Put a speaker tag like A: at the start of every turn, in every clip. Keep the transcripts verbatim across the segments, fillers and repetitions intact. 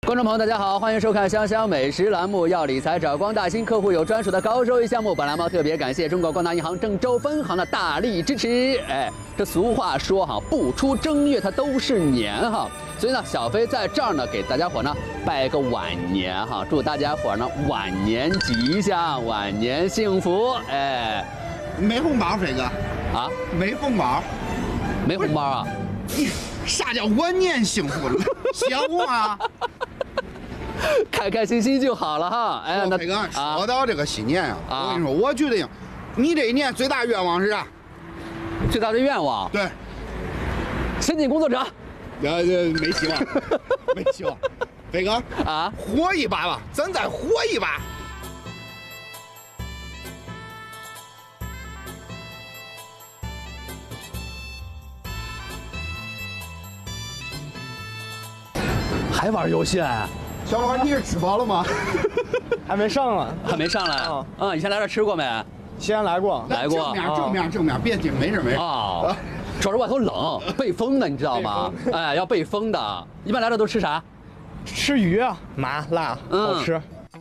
A: 观众朋友，大家好，欢迎收看《香香美食》栏目。要理财找光大，新客户有专属的高收益项目。本栏目特别感谢中国光大银行郑州分行的大力支持。哎，这俗话说哈，不出正月它都是年哈。所以呢，小飞在这儿呢，给大家伙呢拜个晚年哈，祝大家伙呢晚年吉祥，晚年幸福。哎，
B: 没红包，飞哥
A: 啊，
B: 没红包，
A: 没红包啊？
B: 你啥叫晚年幸福了？行吗？
A: 开开心心就好了哈。哎，那
B: 飞哥说到这个新年啊，我跟你说，我觉得你这一年最大愿望是啥？
A: 最大的愿望？
B: 对，
A: 申请工作者。
B: 呃呃，没希望，没希望。飞哥
A: 啊，
B: 活一把吧，咱再活一把。
A: 还玩游戏？
B: 小老板，你是吃饱了吗？
C: 还没上呢，
A: 还没上来。啊、嗯，以前来这吃过没？
C: 西安来过，
A: 来过。
B: 正面正面正面，别进，没事没事。
A: 啊，主要是外头冷，背风的，你知道吗？哎，要背风的。一般来这都吃啥？
C: 吃鱼啊，麻辣，好吃。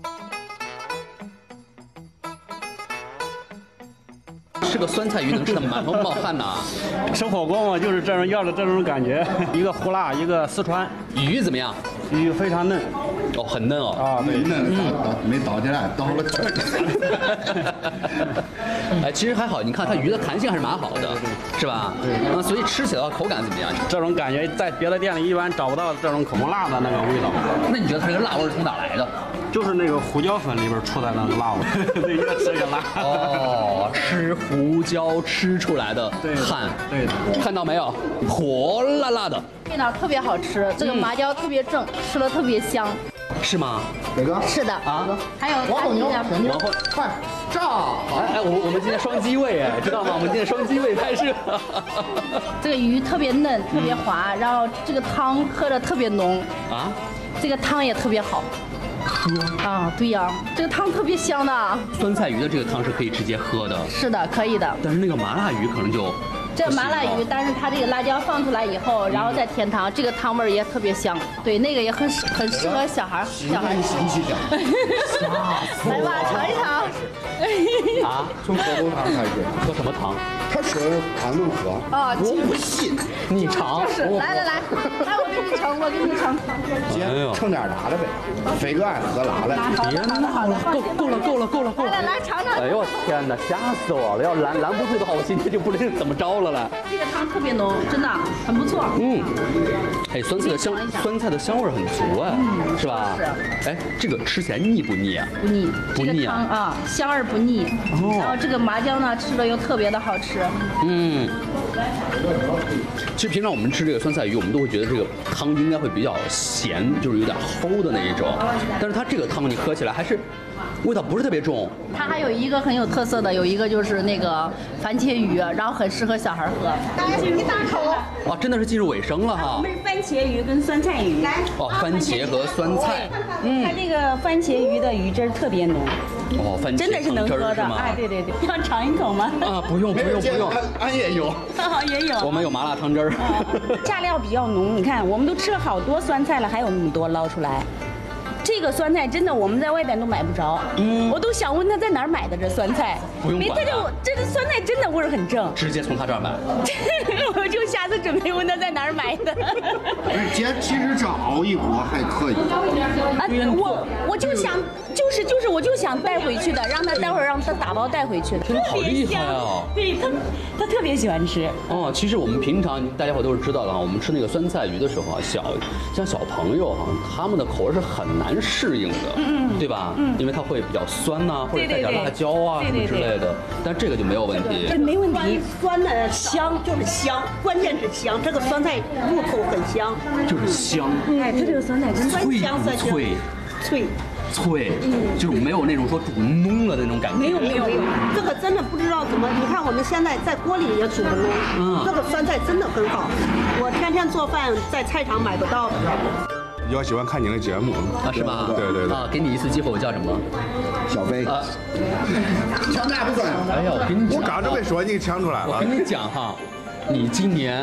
A: 吃个酸菜鱼能吃得满头冒汗呐！
D: 吃火锅嘛，就是这种要的这种感觉，一个胡辣，一个四川。
A: 鱼怎么样？
D: 鱼非常嫩，
A: 哦，很嫩哦。
D: 啊，对，
B: 嫩，没倒起来，倒了气儿。
A: 哎，其实还好，你看它鱼的弹性还是蛮好的，是吧？对。嗯，所以吃起来的话口感怎么样？
D: 这种感觉在别的店里一般找不到这种口红辣的那个味道。
A: 那你觉得它这个辣味是从哪来的？
D: 就是那个胡椒粉里边出来的那个辣味，对，越吃越辣。
A: 哦，吃胡椒吃出来的汗，
D: 对的，
A: 看到没有？火辣辣的，
E: 味道特别好吃，这个麻椒特别正，吃了特别香。
A: 是吗？
B: 飞哥，
E: 是的
A: 啊，
E: 还有
B: 王后牛，全牛，快炸！
A: 哎哎，我我们今天双机位哎，知道吗？我们今天双机位拍摄。
E: 这个鱼特别嫩，特别滑，然后这个汤喝着特别浓
A: 啊，
E: 这个汤也特别好。
A: 喝
E: 啊，对呀，这个汤特别香的。
A: 酸菜鱼的这个汤是可以直接喝的。
E: 是的，可以的。
A: 但是那个麻辣鱼可能就
E: 这麻辣鱼，但是它这个辣椒放出来以后，然后再添汤，这个汤味儿也特别香。对，那个也很很适合小孩，小孩。
B: 新奇香。
E: 来吧，尝一尝。
B: 啊，从河东汤开始，
A: 喝什么汤？
B: 他说汤能喝。
E: 啊，
B: 我不信。
A: 你尝。
E: 就是来来来，来我给你盛，我给你盛。
B: 姐，盛点辣的呗。飞哥爱喝辣的。
A: 别闹了，够够了够了够了够了。
E: 来来来，尝尝。
A: 哎呦我天哪，吓死我了！要拦拦不住的话，我今天就不知道怎么着了了。
E: 这个汤特别浓，真的很不错。
A: 嗯，哎，酸菜的香，酸菜的香味很足哎，嗯、是吧？
E: 是。
A: 哎，这个吃起来腻不腻啊？
E: 不腻，
A: 不腻啊。
E: 啊，香而不腻。哦。然后这个麻椒呢，吃的又特别的好吃。
A: 嗯。其实平常我们吃这个酸菜鱼，我们都会觉得这个汤应该会比较咸，就是有点齁的那一种。但是它这个汤你喝起来还是味道不是特别重。
E: 它还有一个很有特色的，有一个就是那个番茄鱼，然后很适合小孩喝。
F: 大家请一大口。
A: 哇，真的是进入尾声了哈。
F: 我们是番茄鱼跟酸菜鱼。来。
A: 哦，番茄和酸菜。
F: 嗯。它这个番茄鱼的鱼汁特别浓。
A: 哦，番茄
F: 真的是能喝的，哎，对对对，要尝一口吗？
A: 啊，不用不用不用，
B: 俺也有，
F: 也有，
A: 我们有麻辣汤汁儿，
F: 蘸料比较浓。你看，我们都吃了好多酸菜了，还有那么多捞出来。这个酸菜真的我们在外边都买不着，嗯，我都想问他在哪儿买的这酸菜，
A: 不用管，
F: 这就这个酸菜真的味儿很正，
A: 直接从他这儿买。
F: 我就下次准备问他在哪儿买的。
B: 姐，其实这熬一锅还可以。
F: 啊，我我就想，就是就是，我就想带回去的，让他待会儿让他打包带回去的，
A: 真的好厉害啊！
F: 对他，他特别喜欢吃。
A: 哦，其实我们平常大家伙都是知道的啊，我们吃那个酸菜鱼的时候啊，小像小朋友哈，他们的口味是很难适应的，嗯嗯，对吧？嗯，因为它会比较酸呐，或者带点辣椒啊什么之类的。但这个就没有问题，
F: 这没问题，
G: 酸的香就是香，关键是香。这个酸菜入口很香，
A: 就是香。
F: 哎，它这个酸菜真
G: 酸香酸香，
A: 脆
G: 脆。
A: 脆，就是没有那种说煮浓了的那种感觉。
G: 没有没有没有，这个真的不知道怎么。你看我们现在在锅里也煮不浓，嗯，这个酸菜真的很好。我天天做饭在菜场买不到的。
H: 比较喜欢看你的节目
A: 啊，是吧？
H: 对对对。
A: 啊，给你一次机会，我叫什么？
B: 小飞。啊，抢答不算。
A: 哎呀，我跟你讲，
H: 我刚准备说你抢出来了。
A: 我跟你讲哈，你今年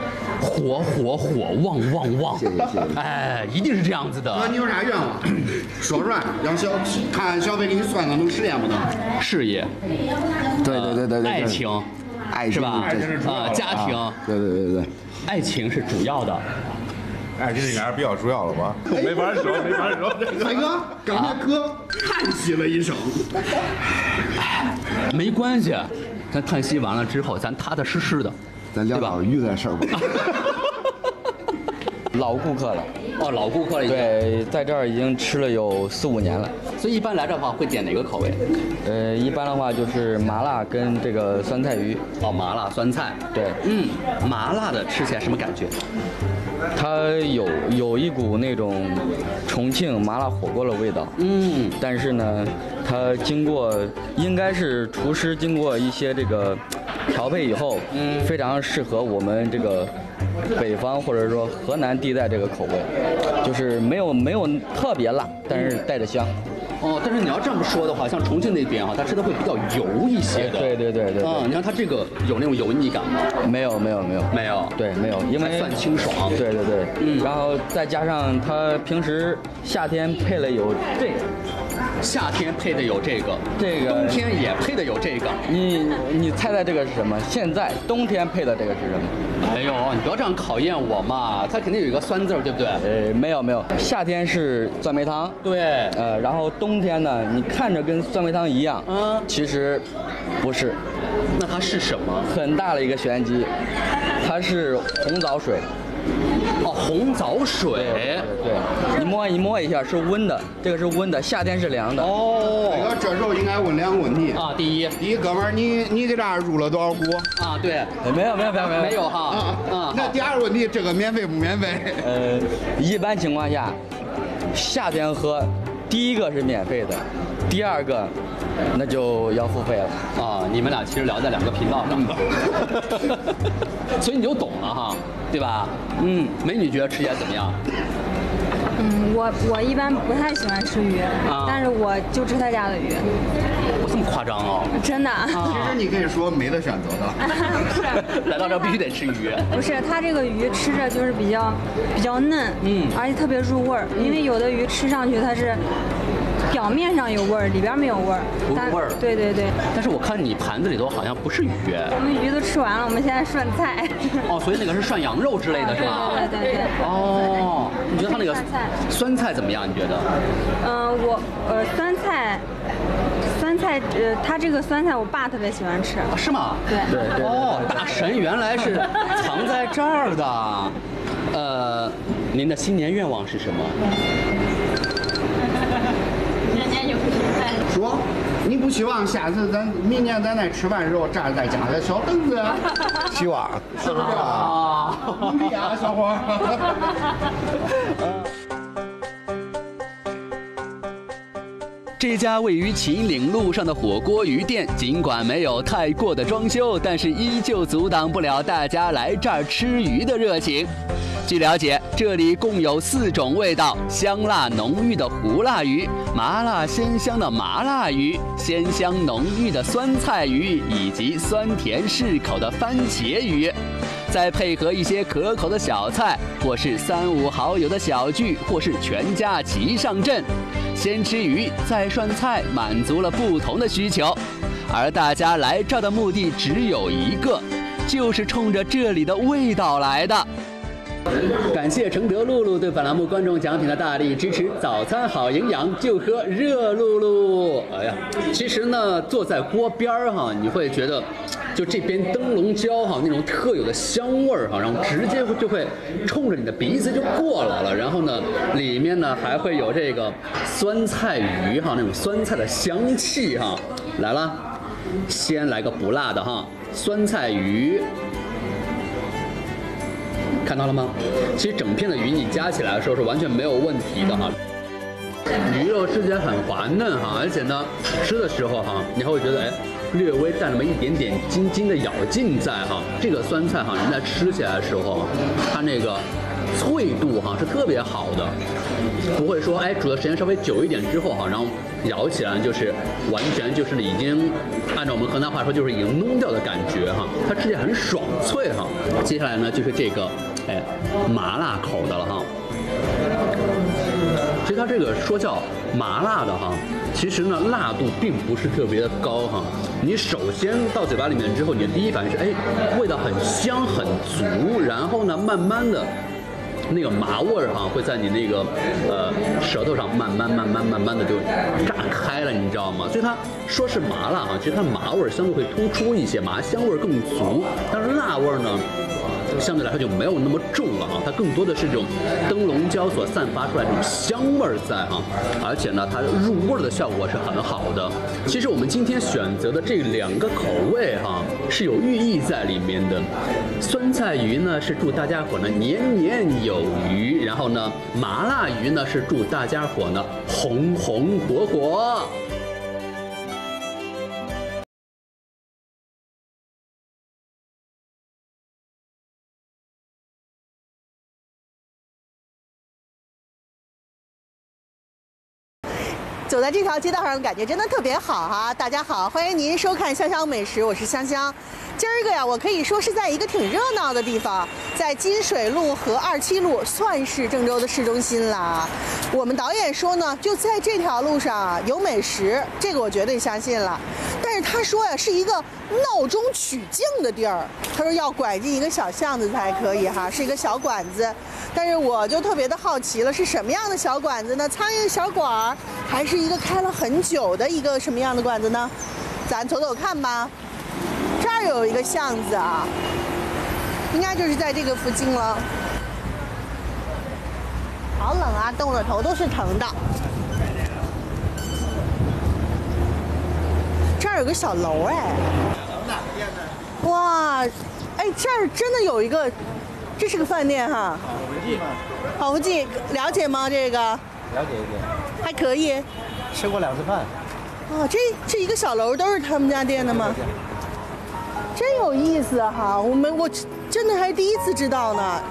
A: 火火火，旺旺旺！
B: 谢谢谢谢。
A: 哎，一定是这样子的。
B: 哥，你有啥愿望？说出来，让小看小飞给你算算能实现不能？
A: 事业，
B: 对对对对对，
A: 爱情，
B: 爱情
A: 是吧？啊，家庭，
B: 对对对对，
A: 爱情是主要的。
H: 爱情这点比较主要了吧？没法说，没法说。
B: 飞哥，刚才哥叹息了一声。
A: 没关系，咱叹息完了之后，咱踏踏实实的，
B: 咱聊聊鱼的事儿吧。
I: 老顾客了，
A: 哦，老顾客了已经。
I: 对，在这儿已经吃了有四五年了。
A: 所以一般来这的话，会点哪个口味？
I: 呃，一般的话就是麻辣跟这个酸菜鱼。
A: 哦，麻辣酸菜。
I: 对，
A: 嗯，麻辣的吃起来什么感觉？
I: 它有有一股那种重庆麻辣火锅的味道。
A: 嗯，
I: 但是呢，它经过应该是厨师经过一些这个调配以后，嗯，非常适合我们这个北方或者说河南地带这个口味，就是没有没有特别辣，但是带着香。
A: 哦，但是你要这么说的话，像重庆那边哈，它吃的会比较油一些的。
I: 对对对对。
A: 嗯，你看它这个有那种油腻感吗？
I: 没有没有没有
A: 没有。
I: 对，没有，因为
A: 算清爽。
I: 对对对，
A: 嗯，
I: 然后再加上它平时夏天配了有这个。
A: 夏天配的有这个，
I: 这个
A: 冬天也配的有这个。
I: 你你猜猜这个是什么？现在冬天配的这个是什么？
A: 哎呦，你不要这样考验我嘛！它肯定有一个酸字儿，对不对？
I: 呃，没有没有，夏天是酸梅汤。
A: 对。
I: 呃，然后冬天呢，你看着跟酸梅汤一样，嗯，其实不是。
A: 那它是什么？
I: 很大的一个玄机，它是红枣水。
A: 哦，红枣水，
I: 对，对你摸一摸一下是温的，这个是温的，夏天是凉的。
A: 哦，
B: 这个这时候应该问两个问题
A: 啊。第一，
B: 第一哥们儿，你你给这儿入了多少股？
A: 啊，对，
I: 没有没有没有没有
A: 没有哈。
B: 啊
A: 啊。
B: 那第二个问题，这个免费不免费？
I: 呃，一般情况下，夏天喝，第一个是免费的，第二个那就要付费了。
A: 啊，你们俩其实聊在两个频道上的，所以你就懂了哈，对吧？嗯，美女觉得吃起来怎么样？
J: 嗯，我我一般不太喜欢吃鱼，
A: 啊、
J: 但是我就吃他家的鱼。
A: 我这么夸张哦？
J: 真的。
B: 啊、其实你可以说没得选择的。
J: 不是。
A: 来到这必须得吃鱼。
J: 不是，它这个鱼吃着就是比较比较嫩，嗯，而且特别入味儿。因为有的鱼吃上去它是。表面上有味儿，里边没有味儿，
A: 不入味儿。
J: 对对对。
A: 但是我看你盘子里头好像不是鱼。
J: 我们鱼都吃完了，我们现在涮菜。
A: 哦，所以那个是涮羊肉之类的是吧？
J: 对对对对。
A: 哦，你觉得它那个酸菜怎么样？你觉得？
J: 嗯，我呃酸菜，酸菜呃，它这个酸菜我爸特别喜欢吃。
A: 是吗？
J: 对
I: 对对。
A: 哦，大神原来是藏在这儿的。呃，您的新年愿望是什么？
B: 说，你不希望下次咱明年咱在吃饭的时候这儿再加个小凳子？
H: 希望，
B: 是不是啊？努力啊，小伙。
A: 这家位于秦岭路上的火锅鱼店，尽管没有太过的装修，但是依旧阻挡不了大家来这儿吃鱼的热情。据了解，这里共有四种味道：香辣浓郁的胡辣鱼、麻辣鲜香的麻辣鱼、鲜香浓郁的酸菜鱼，以及酸甜适口的番茄鱼。再配合一些可口的小菜，或是三五好友的小聚，或是全家齐上阵，先吃鱼再涮菜，满足了不同的需求。而大家来这儿的目的只有一个，就是冲着这里的味道来的。感谢承德露露对本栏目观众奖品的大力支持。早餐好营养，就喝热露露。哎呀，其实呢，坐在锅边儿哈，你会觉得，就这边灯笼椒哈那种特有的香味儿哈，然后直接就会冲着你的鼻子就过来了。然后呢，里面呢还会有这个酸菜鱼哈那种酸菜的香气哈。来了，先来个不辣的哈，酸菜鱼。看到了吗？其实整片的鱼你夹起来的时候是完全没有问题的哈。鱼肉吃起来很滑嫩哈，而且呢，吃的时候哈，你还会觉得哎，略微带那么一点点津津的咬劲在哈。这个酸菜哈，你在吃起来的时候，它那个脆度哈是特别好的，不会说哎煮的时间稍微久一点之后哈，然后咬起来就是完全就是已经按照我们河南话说就是已经弄掉的感觉哈，它吃起来很爽脆哈。接下来呢就是这个哎麻辣口的了哈。其实它这个说叫麻辣的哈，其实呢辣度并不是特别的高哈。你首先到嘴巴里面之后，你的第一反应是哎味道很香很足，然后呢慢慢的那个麻味儿哈会在你那个呃舌头上慢慢慢慢慢慢的就炸开了，你知道吗？所以它说是麻辣哈，其实它麻味儿相对会突出一些，麻香味儿更足，但是辣味儿呢相对来说就没有那么重了啊，它更多的是这种灯笼椒所散发出来这种香味儿在哈，而且呢，它入味的效果是很好的。其实我们今天选择的这两个口味哈是有寓意在里面的。酸菜鱼呢是祝大家伙呢年年有余，然后呢麻辣鱼呢是祝大家伙呢红红火火。
K: 走在这条街道上，感觉真的特别好哈！大家好，欢迎您收看香香美食，我是香香。今儿个呀，我可以说是在一个挺热闹的地方，在金水路和二七路，算是郑州的市中心啦。我们导演说呢，就在这条路上有美食，这个我绝对相信了。但是他说呀，是一个闹中取静的地儿，他说要拐进一个小巷子才可以哈，是一个小馆子。但是我就特别的好奇了，是什么样的小馆子呢？苍蝇小馆儿，还是一个开了很久的一个什么样的馆子呢？咱走走看吧。这儿有一个巷子啊，应该就是在这个附近了。好冷啊，冻得头都是疼的。这儿有个小楼哎，哇，哎，这儿真的有一个。这是个饭店哈，好福记，好福记了解吗？这个了
C: 解一点，
K: 还可以。
C: 吃过两次饭。
K: 哦，这这一个小楼都是他们家店的吗？真有意思哈，我们我真的还第一次知道呢。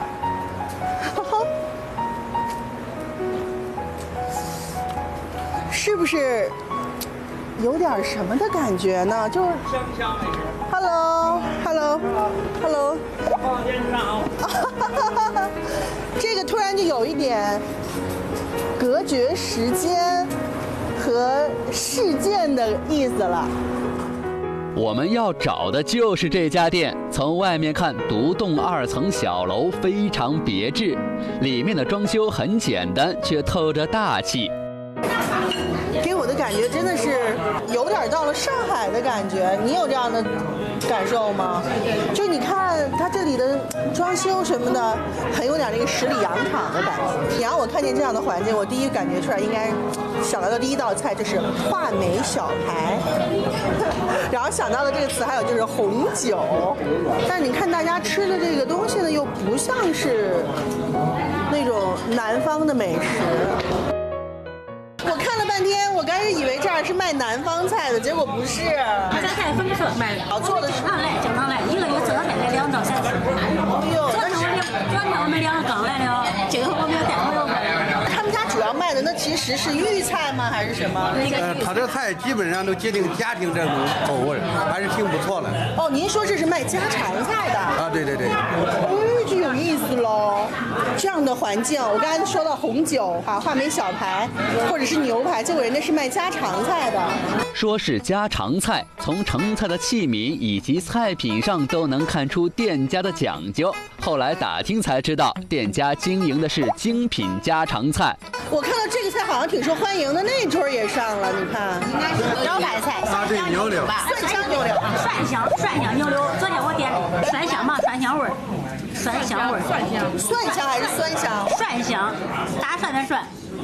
K: 是不是有点什么的感觉呢？就是。香香美食。Hello，Hello，Hello。放电视上啊。这个突然就有一点隔绝时间和事件的意思了。
A: 我们要找的就是这家店，从外面看，独栋二层小楼非常别致，里面的装修很简单，却透着大气。
K: 给我的感觉真的是有点到了上海的感觉，你有这样的感受吗？就你看它这里的装修什么的，很有点那个十里洋场的感觉。你让我看见这样的环境，我第一感觉出来应该想到的第一道菜就是话梅小排，然后想到的这个词还有就是红酒。但是你看大家吃的这个东西呢，又不像是那种南方的美食。我看了半天，我刚才以为这儿是卖南方菜的，结果不是。
L: 这菜分色卖的，
K: 好做的是
L: 上来经常来，一个月至少得来两到三次。
K: 哎呦，
L: 昨天我们昨天我们两个刚来了，今后我们要带朋友们。
K: 他们家主要卖的那其实是豫菜吗？还是什么？
M: 呃，他这菜基本上都界定家庭这种口味，还是挺不错的。
K: 哦，您说这是卖家常菜的？
M: 啊，对对对。
K: 哎，就有意思喽。这样的环境，我刚才说到红酒啊，话梅小排，或者是牛排，结果人家是卖家常菜的。
A: 说是家常菜，从盛菜的器皿以及菜品上都能看出店家的讲究。后来打听才知道，店家经营的是精品家常菜。
K: 我看到这个菜好像挺受欢迎的，那桌也上了，你看，
L: 应该是招牌菜，
M: 啊，对，牛柳，
K: 蒜香牛柳，
L: 蒜香蒜香牛柳。昨天我点蒜香嘛，蒜香味儿，蒜香味儿，蒜香，
K: 蒜香还是酸香？
L: 蒜香，大蒜的蒜。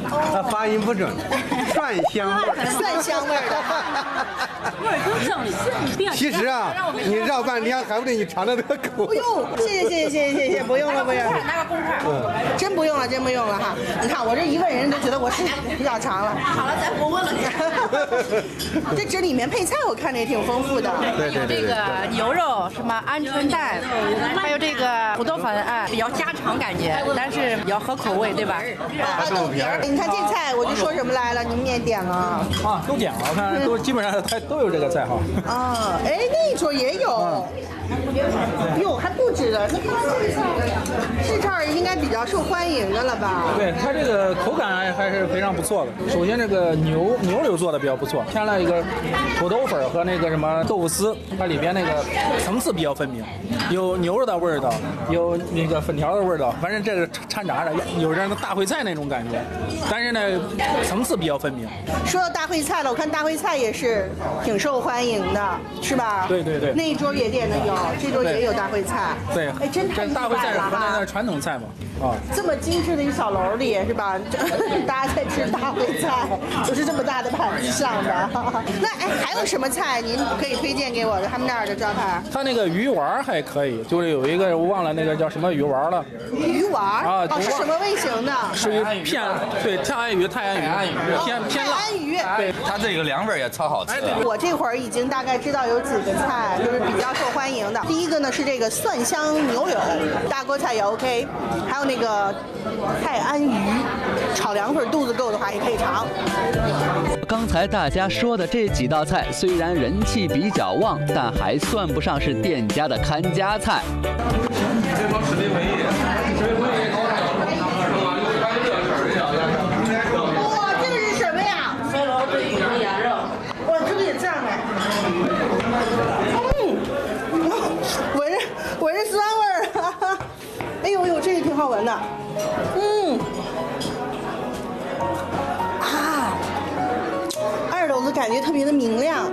M: 啊，发音不准，蒜香味儿，
K: 蒜香味儿的，
L: 味儿都正。
M: 其实啊，你绕半天还不得你尝尝这个口。
K: 哎呦，谢谢谢谢谢谢谢谢，不用了不用了，
L: 拿个公筷，
K: 嗯，真不用了真不用了哈。你看我这一问人都觉得我是比较长了。
L: 好了，咱不问了。
K: 这这里面配菜我看着也挺丰富的，
M: 对对对
E: 这个牛肉什么鹌鹑蛋，还有这个土豆粉，哎，比较家常感觉，但是比较合口味，对吧？
K: 啊，豆皮儿。你看这菜我就说什么来了，你们也点了
C: 啊，都点了，我看都基本上它都有这个菜哈。
K: 啊，哎，那一桌也有。哟，还不止了，那这这儿应该比较受欢迎的了吧？
C: 对，它这个口感还是非常不错的。首先，这个牛牛柳做的比较不错，添了一个土豆粉和那个什么豆腐丝，它里边那个层次比较分明，有牛肉的味道，有那个粉条的味道，反正这个掺杂着，有点那大烩菜那种感觉，但是呢，层次比较分明。
K: 说到大烩菜了，我看大烩菜也是挺受欢迎的，是吧？
C: 对对对，
K: 那一桌也点的有。这桌也有大烩菜，
C: 对，
K: 哎，真太厉害了哈！
C: 大烩菜是河南的传统菜嘛，啊，
K: 这么精致的一小楼里是吧？大家在吃大烩菜，都是这么大的盘子上的。那哎，还有什么菜您可以推荐给我的？他们那儿的招牌？
C: 他那个鱼丸还可以，就是有一个我忘了那个叫什么鱼丸了。
K: 鱼丸
C: 啊，
K: 哦，是什么味型的？
C: 属于偏对泰安鱼，泰安鱼，偏偏辣。
K: 泰安鱼，
C: 对，
N: 它这个凉味也超好吃。
K: 我这会儿已经大概知道有几个菜就是比较受欢迎的。第一个呢是这个蒜香牛柳，大锅菜也 OK， 还有那个泰安鱼，炒凉粉肚子够的话也可以尝。
A: 刚才大家说的这几道菜虽然人气比较旺，但还算不上是店家的看家菜。
K: 哇，这个是什么呀？
L: 飞楼对鱼的羊肉。
K: 哇，这个也这样哎。嗯，闻着闻着酸味儿，哈哈。哎呦呦，这个挺好闻的。嗯。啊，二楼的感觉特别的明亮。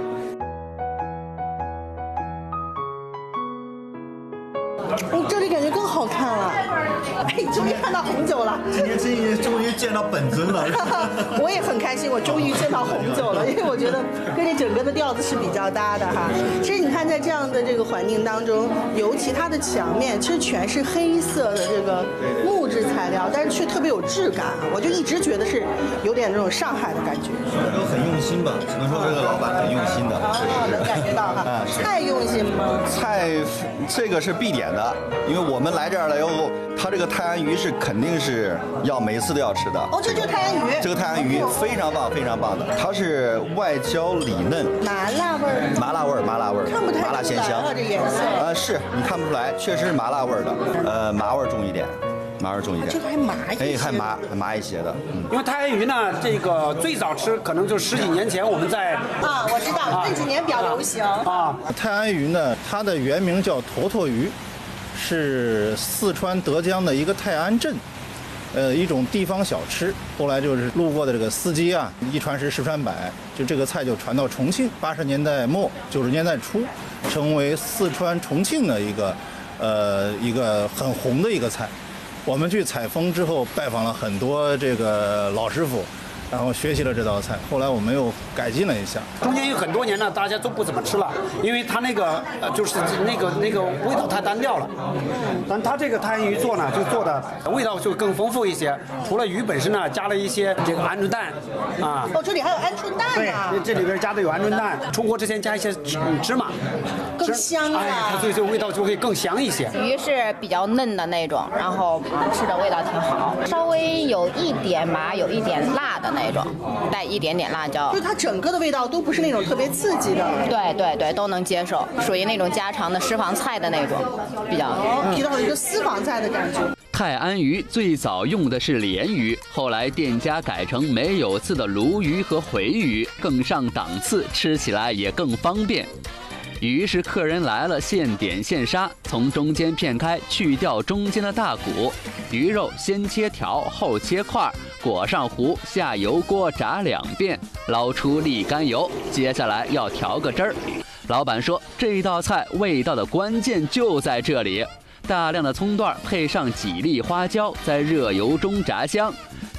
K: 哦，这里感觉更好看了。哎，终于看到红酒了。
O: 今天终于终于见到本尊了。
K: 我也很开心，我终于见到红酒了，因为我觉得跟这整个的调子是比较搭的哈。其实你看，在这样的这个环境当中，尤其它的墙面其实全是黑色的这个木质材料，但是却特别有质感。我就一直觉得是有点那种上海的感觉。
O: 都很用心吧，只能说这个老板很用心的，确实是。
K: 能感觉到哈。
O: 啊，
K: 菜用心吗？
O: 菜这个是必点的，因为我们来这儿了以后，它这个泰安鱼是肯定是要每次都要吃的。
K: 哦，这就是泰安鱼。
O: 这个泰安鱼非常棒，非常棒的，它是外焦里嫩，
K: 麻辣味儿。
O: 麻辣味儿，麻辣味儿，
K: 看不太
O: 麻辣鲜香。
K: 这颜色。
O: 呃，是你看不出来，确实是麻辣味儿的，呃，麻味儿重一点。麻味重一点，
K: 这个还麻一些，
O: 哎，还麻还麻一些的。嗯，
P: 因为泰安鱼呢，这个最早吃可能就十几年前我们在
K: 啊，我知道这几年比较流行
P: 啊。
Q: 泰安鱼呢，它的原名叫坨坨鱼，是四川德江的一个泰安镇，呃，一种地方小吃。后来就是路过的这个司机啊，一传十，十传百，就这个菜就传到重庆。八十年代末，九十年代初，成为四川重庆的一个呃一个很红的一个菜。我们去采风之后，拜访了很多这个老师傅，然后学习了这道菜。后来我们又改进了一下。
P: 中间有很多年呢，大家都不怎么吃了，因为它那个呃就是那个那个味道太单调了。但它这个泰安鱼做呢，就做的味道就更丰富一些。除了鱼本身呢，加了一些这个鹌鹑蛋啊。
K: 哦，这里还有鹌鹑蛋啊。
P: 对，这里边加的有鹌鹑蛋，出锅之前加一些芝芝麻，
K: 更香啊。
P: 哎，它所以这个味道就会更香一些。
E: 鱼是比较嫩的那种，然后吃的味道挺好，稍微有一点麻，有一点辣的那种，带一点点辣椒。
K: 就是它整个的味道都不是那种特别刺激的。
E: 对对对，都能接受，属于那种家常的私房菜的那种，比较。
K: 哦，提到了一个私房菜的感觉。
A: 泰安鱼最早用的是鲢鱼，后来店家改成没有刺的鲈鱼和回鱼，更上档次，吃起来也更方便。鱼是客人来了现点现杀，从中间片开，去掉中间的大骨。鱼肉先切条，后切块，裹上糊，下油锅炸两遍，捞出沥干油。接下来要调个汁儿。老板说，这道菜味道的关键就在这里。大量的葱段配上几粒花椒，在热油中炸香。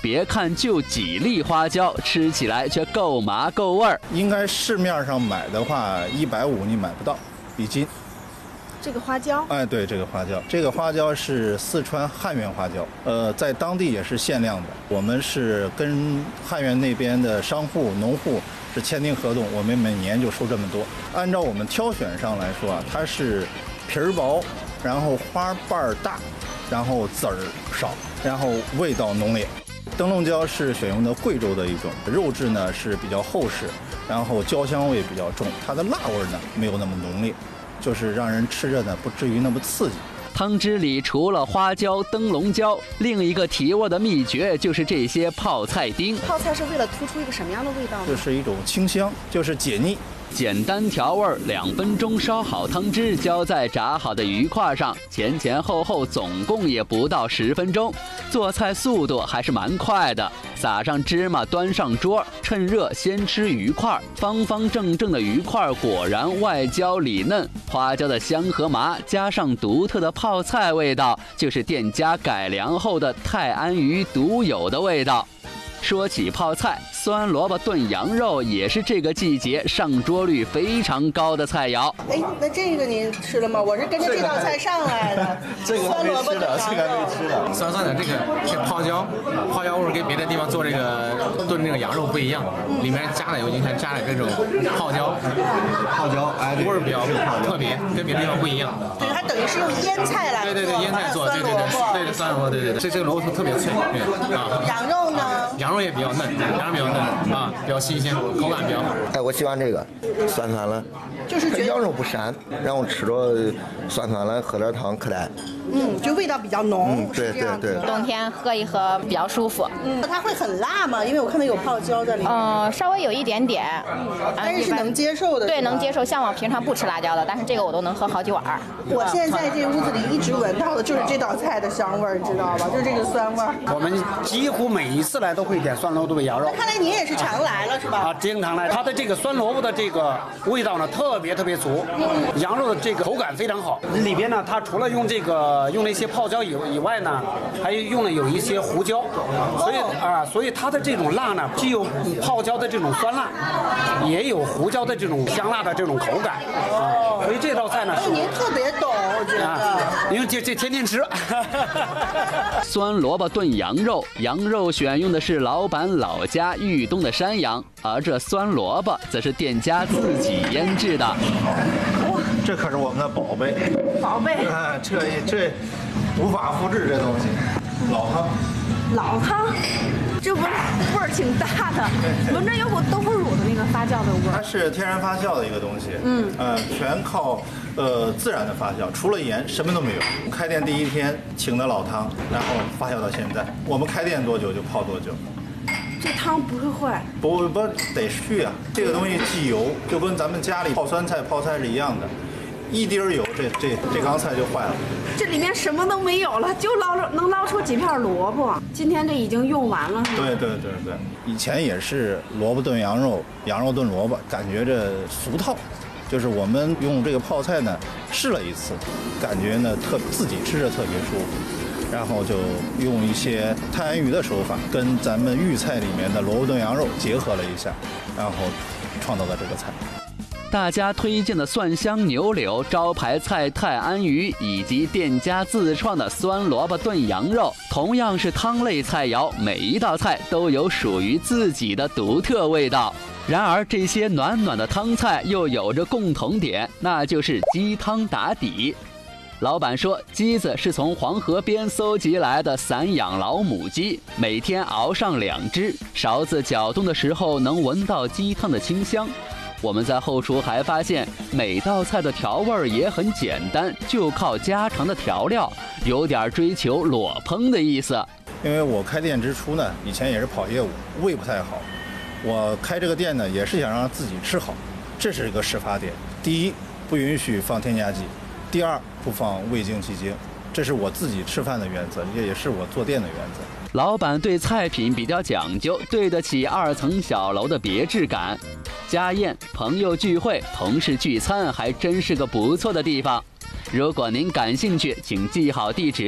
A: 别看就几粒花椒，吃起来却够麻够味儿。
Q: 应该市面上买的话，一百五你买不到一斤。
K: 这个花椒，
Q: 哎，对，这个花椒，这个花椒是四川汉源花椒，呃，在当地也是限量的。我们是跟汉源那边的商户、农户是签订合同，我们每年就收这么多。按照我们挑选上来说啊，它是皮儿薄，然后花瓣大，然后籽儿少，然后味道浓烈。灯笼椒是选用的贵州的一种，肉质呢是比较厚实，然后椒香味比较重，它的辣味呢没有那么浓烈。就是让人吃着呢不至于那么刺激。
A: 汤汁里除了花椒、灯笼椒，另一个提味的秘诀就是这些泡菜丁。
K: 泡菜是为了突出一个什么样的味道呢？
Q: 这是一种清香，就是解腻。
A: 简单调味，两分钟烧好汤汁，浇在炸好的鱼块上，前前后后总共也不到十分钟。做菜速度还是蛮快的，撒上芝麻，端上桌，趁热先吃鱼块。方方正正的鱼块果然外焦里嫩，花椒的香和麻加上独特的泡菜味道，就是店家改良后的泰安鱼独有的味道。说起泡菜，酸萝卜炖羊肉也是这个季节上桌率非常高的菜肴。
K: 哎，那这个您吃了吗？我是跟着这道菜上来的。
N: 这个没吃的，这个没吃的。酸酸的，这个这泡椒，泡椒味跟别的地方做这个炖这个羊肉不一样，里面加了有你看加了这种泡椒，
O: 泡椒，哎，
N: 味儿比较特别，跟别的地方不一样。
K: 对，它等于是用腌菜来做。
N: 对对对，腌菜做，对对对，对对酸萝卜，对对对，这这个萝卜特别脆，对啊。
K: 羊肉呢？
N: 羊肉也比较嫩，羊肉比较嫩啊，比较新鲜，口感比较好。
R: 哎，我喜欢这个，酸酸的，
K: 就是觉得
R: 羊肉不膻，然后吃着酸酸的，喝点汤可来。
K: 嗯，就味道比较浓。
R: 嗯，对对对。
E: 冬天喝一喝比较舒服。
K: 嗯，它会很辣吗？因为我看到有泡椒在里面。
E: 嗯，稍微有一点点，
K: 但是是能接受的。
E: 对，能接受。像我平常不吃辣椒的，但是这个我都能喝好几碗。
K: 我现在在这屋子里一直闻到的就是这道菜的香味儿，知道吧？就是这个酸味儿。
P: 我们几乎每一次来都会点酸萝卜羊肉。
K: 那看来你也是常来了是吧？
P: 啊，经常来。它的这个酸萝卜的这个味道呢，特别特别足。嗯。羊肉的这个口感非常好。里边呢，它除了用这个用了一些泡椒以以外呢，还用了有一些胡椒，所以啊，所以它的这种辣呢，既有泡椒的这种酸辣，也有胡椒的这种香辣的这种口感啊。所以这道菜呢，
K: 是您特别懂，我觉得，
P: 因为这这天天吃。
A: 酸萝卜炖羊肉，羊肉选用的是老板老家豫东的山羊，而这酸萝卜则是店家自己腌制的。
Q: 这可是我们的宝贝，
F: 宝贝，
Q: 哎，这这无法复制这东西，老汤，
F: 老汤，这不是味儿挺大的，闻着有股豆腐乳的那个发酵的味儿。
Q: 它是天然发酵的一个东西，嗯，呃，全靠呃自然的发酵，除了盐什么都没有。开店第一天请的老汤，然后发酵到现在，我们开店多久就泡多久。
F: 这汤不会坏，
Q: 不不得续啊！这个东西忌油，就跟咱们家里泡酸菜、泡菜是一样的，一滴油，这这这缸菜就坏了。
F: 这里面什么都没有了，就捞着能捞出几片萝卜。今天这已经用完了，是吗？
Q: 对对对对，以前也是萝卜炖羊肉，羊肉炖萝卜，感觉这俗套。就是我们用这个泡菜呢试了一次，感觉呢特自己吃着特别舒服。然后就用一些泰安鱼的手法，跟咱们豫菜里面的萝卜炖羊肉结合了一下，然后创造的这个菜。
A: 大家推荐的蒜香牛柳、招牌菜泰安鱼，以及店家自创的酸萝卜炖羊肉，同样是汤类菜肴，每一道菜都有属于自己的独特味道。然而，这些暖暖的汤菜又有着共同点，那就是鸡汤打底。老板说，鸡子是从黄河边搜集来的散养老母鸡，每天熬上两只，勺子搅动的时候能闻到鸡汤的清香。我们在后厨还发现，每道菜的调味也很简单，就靠家常的调料，有点追求裸烹的意思。
Q: 因为我开店之初呢，以前也是跑业务，胃不太好，我开这个店呢，也是想让自己吃好，这是一个始发点。第一，不允许放添加剂。第二，不放味精鸡精，这是我自己吃饭的原则，也也是我做店的原则。
A: 老板对菜品比较讲究，对得起二层小楼的别致感。家宴、朋友聚会、同事聚餐，还真是个不错的地方。如果您感兴趣，请记好地址：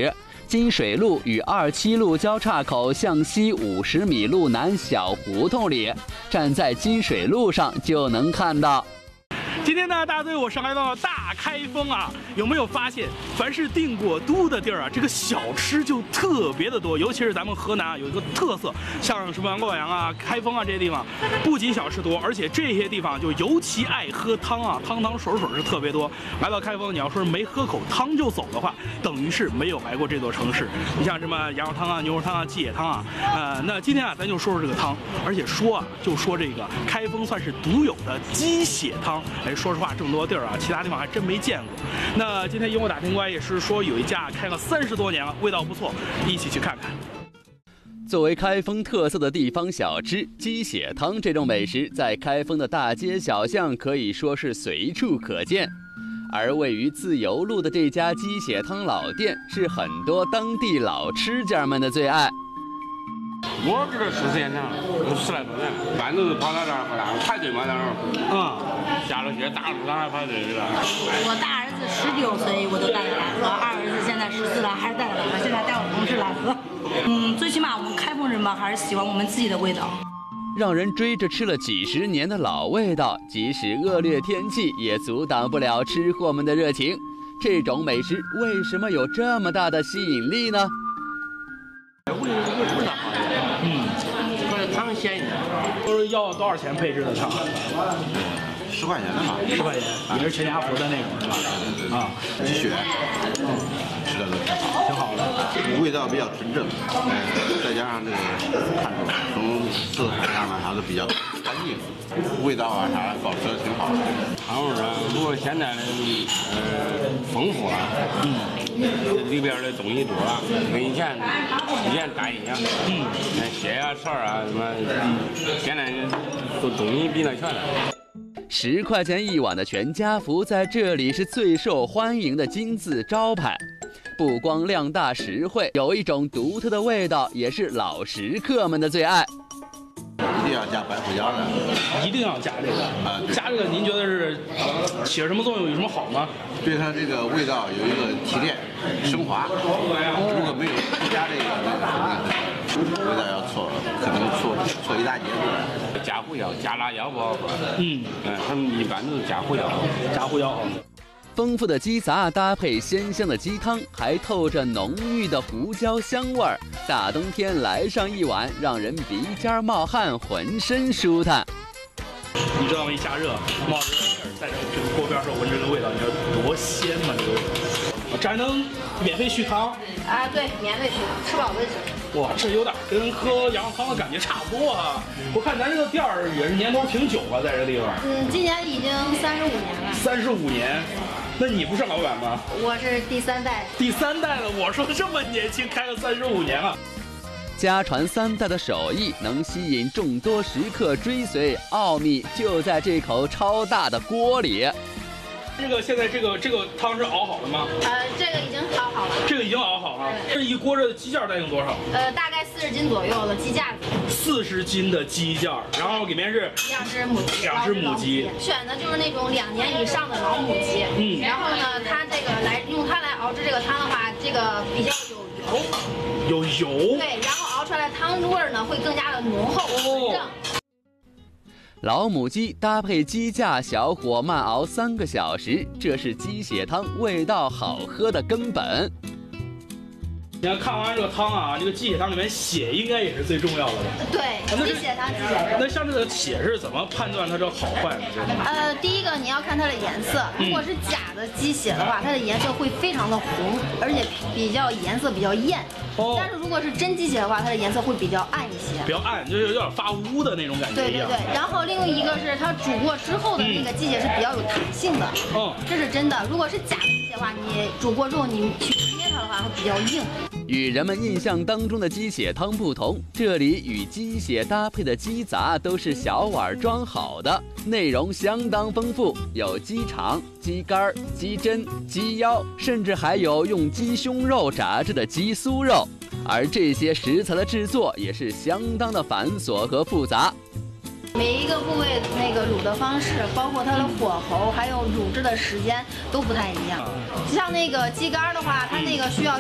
A: 金水路与二七路交叉口向西五十米路南小胡同里，站在金水路上就能看到。
S: 今天呢，大家对我上来到了大开封啊，有没有发现，凡是定过都的地儿啊，这个小吃就特别的多，尤其是咱们河南啊，有一个特色，像什么洛阳啊、开封啊这些地方，不仅小吃多，而且这些地方就尤其爱喝汤啊，汤汤水水是特别多。来到开封，你要说没喝口汤就走的话，等于是没有来过这座城市。你像什么羊肉汤啊、牛肉汤啊、鸡血汤啊，呃，那今天啊，咱就说说这个汤，而且说啊，就说这个开封算是独有的鸡血汤，哎。说实话，这么多地儿啊，其他地方还真没见过。那今天因为我打听过来，也是说有一家开了三十多年了，味道不错，一起去看看。
A: 作为开封特色的地方小吃，鸡血汤这种美食在开封的大街小巷可以说是随处可见。而位于自由路的这家鸡血汤老店，是很多当地老吃家们的最爱。
T: 我这个吃时间长，有十来多年，一般都是跑到这儿喝汤，排队嘛在那儿。嗯，下了街大路上还排队的。
L: 我大儿子十六岁，我都带他来喝；二儿子现在十四了，还是带他来喝。现在带我同事来喝。嗯，最起码我们开封人嘛，还是喜欢我们自己的味道。
A: 让人追着吃了几十年的老味道，即使恶劣天气，也阻挡不了吃货们的热情。这种美食为什么有这么大的吸引力呢？
T: 味味道好一点，嗯，可是汤鲜一点。
S: 都是要多少钱配置的汤？
H: 十块钱的吧，
S: 十块钱，也是全家福的那种是吧？啊，
H: 鸡血，嗯，吃的都挺好，
S: 挺好的，
H: 味道比较纯正，哎，再加上这个看着从色彩上呢，还是比较干净，味道啊啥保持的挺好的。
T: 汤味啊，如果现在的呃丰富了，嗯，里边的东西多了，跟以前以前淡一样，嗯，蟹呀、串啊什么，现在都东西比那全了。
A: 十块钱一碗的全家福在这里是最受欢迎的金字招牌，不光量大实惠，有一种独特的味道，也是老食客们的最爱。
H: 一定要加白胡椒的，
S: 一定要加这个啊！加这个您觉得是起着什么作用？有什么好吗？
H: 对它这个味道有一个提炼、升华。如果没有加这个，那个味道要错，可能错错一大截出来。
T: 加胡椒、加辣椒不好喝。嗯，哎，他们一般都是加胡椒，
S: 加胡椒好。
A: 丰富的鸡杂搭配鲜香的鸡汤，还透着浓郁的胡椒香味儿。大冬天来上一碗，让人鼻尖冒汗，浑身舒坦。
S: 你知道吗？一加热，冒着热气儿，在这个锅边上闻这个味道，你知道多鲜吗？这个味道，这还能免费续汤？
E: 啊，对，免费续，吃饱为止。
S: 哇，这有点跟喝羊肉汤的感觉差不多啊！我看咱这个店儿也是年头挺久了，在这个地方。
E: 嗯，今年已经三十五年了。
S: 三十五年。那你不是老板吗？
E: 我是第三代。
S: 第三代了，我说这么年轻，开了三十五年了。
A: 家传三代的手艺能吸引众多食客追随，奥秘就在这口超大的锅里。
S: 这个现在这个这个汤是熬好的吗？
E: 呃，这个已经熬好了。
S: 这个已经熬好了。这一锅这鸡架得用多少？
E: 呃，大概四十斤左右的鸡架子。
S: 四十斤的鸡架，然后里面是
E: 两只母鸡。
S: 两只母鸡。
E: 选的就是那种两年以上的老母鸡。嗯。然后呢，它这个来用它来熬制这个汤的话，这个比较有油。
S: 有油。
E: 对，然后熬出来的汤味儿呢会更加的浓厚纯正。
A: 老母鸡搭配鸡架，小火慢熬三个小时，这是鸡血汤味道好喝的根本。
S: 你看，看完这个汤啊，这个鸡血汤里面血应该也是最重要的吧？
E: 对，鸡血汤，鸡血汤。
S: 那像这个血是怎么判断它这好坏呢？
E: 呃，第一个你要看它的颜色，如果是假的鸡血的话，它的颜色会非常的红，而且比较颜色比较艳。哦。但是如果是真鸡血的话，它的颜色会比较暗一些。
S: 比较暗，就是有点发乌的那种感觉。
E: 对对对。然后另外一个是它煮过之后的那个鸡血是比较有弹性的。嗯。这是真的。如果是假的鸡血的话，你煮过之后你去捏它的话会比较硬。
A: 与人们印象当中的鸡血汤不同，这里与鸡血搭配的鸡杂都是小碗装好的，内容相当丰富，有鸡肠、鸡肝、鸡胗、鸡腰，甚至还有用鸡胸肉炸制的鸡酥肉。而这些食材的制作也是相当的繁琐和复杂。
E: 每一个部位那个卤的方式，包括它的火候，还有卤制的时间都不太一样。像那个鸡肝的话，它那个需要用大火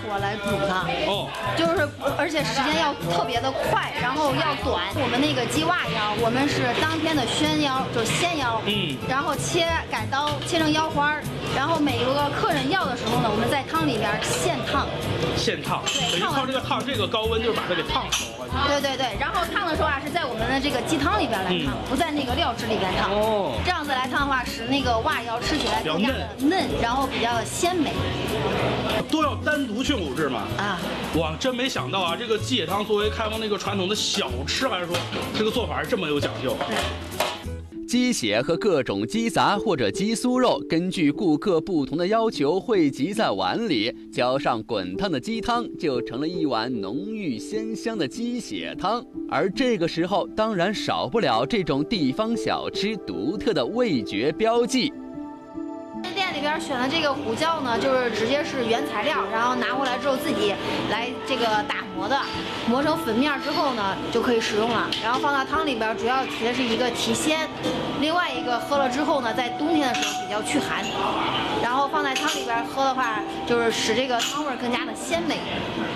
E: 火来煮它。
S: 哦，
E: 就是而且时间要特别的快，然后要短。我们那个鸡袜腰，我们是当天的宣腰，就是鲜腰，嗯，然后切改刀切成腰花，然后每个客人要的时候呢，我们在汤里边现烫。
S: 现烫，对，等于靠这个烫这个高温就是把它给烫熟了。
E: 对对对，然后烫的时候啊是在我们的这个鸡汤里边来烫，嗯、不在那个料汁里边烫。哦，这样子来烫的话，使那个袜腰吃起来更加的嫩，然后比较鲜美。
S: 都要单独去卤制吗？啊，哇，真没想到啊！这个鸡血汤作为开封那个传统的小吃来说，这个做法是这么有讲究。
A: 鸡血和各种鸡杂或者鸡酥肉，根据顾客不同的要求汇集在碗里，浇上滚烫的鸡汤，就成了一碗浓郁鲜香的鸡血汤。而这个时候，当然少不了这种地方小吃独特的味觉标记。
E: 店里边选的这个胡椒呢，就是直接是原材料，然后拿回来之后自己来这个打磨的，磨成粉面之后呢，就可以食用了。然后放到汤里边，主要提的是一个提鲜，另外一个喝了之后呢，在冬天的时候比较祛寒。然后放在汤里边喝的话，就是使这个汤味更加的鲜美。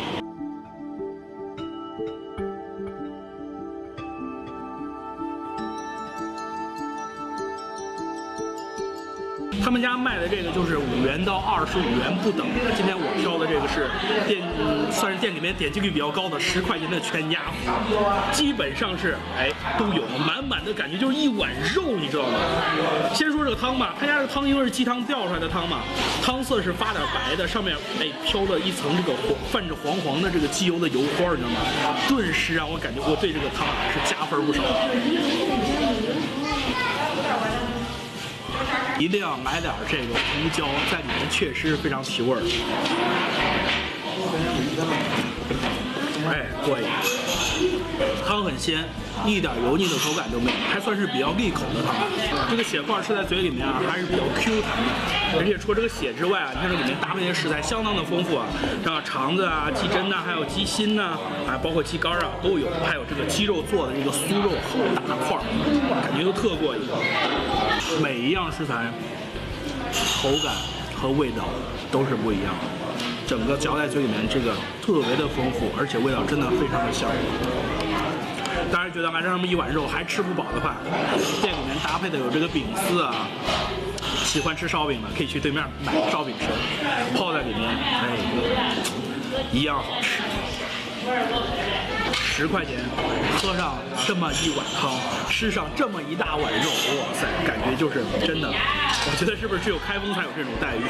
S: 他们家卖的这个就是五元到二十五元不等。今天我挑的这个是店，算是店里面点击率比较高的十块钱的全家福，基本上是哎都有，满满的感觉就是一碗肉，你知道吗？先说这个汤吧，他家这个汤因为是鸡汤吊出来的汤嘛，汤色是发点白的，上面哎飘了一层这个黄泛着黄黄的这个鸡油的油花，你知道吗？顿时让我感觉我对这个汤啊是加分不少。一定要买点这个胡椒，在里面确实非常提味儿。哎，过瘾，汤很鲜，一点油腻的口感都没有，还算是比较利口的汤。这个血块吃在嘴里面啊，还是比较 Q 弹的。而且除了这个血之外啊，你看这里面搭配的食材相当的丰富啊，像肠子啊、鸡胗呐，还有鸡心呐，啊，包括鸡肝啊都有，还有这个鸡肉做的这个酥肉好大块，感觉都特过瘾。每一样食材口感和味道都是不一样的，整个嚼在嘴里面这个特别的丰富，而且味道真的非常的香。当然觉得还是那么一碗肉还吃不饱的话，店里面搭配的有这个饼丝啊，喜欢吃烧饼的可以去对面买烧饼吃，泡在里面，哎，一样好吃。十块钱喝上这么一碗汤，吃上这么一大碗肉，哇塞，感觉就是真的。我觉得是不是只有开封才有这种待遇？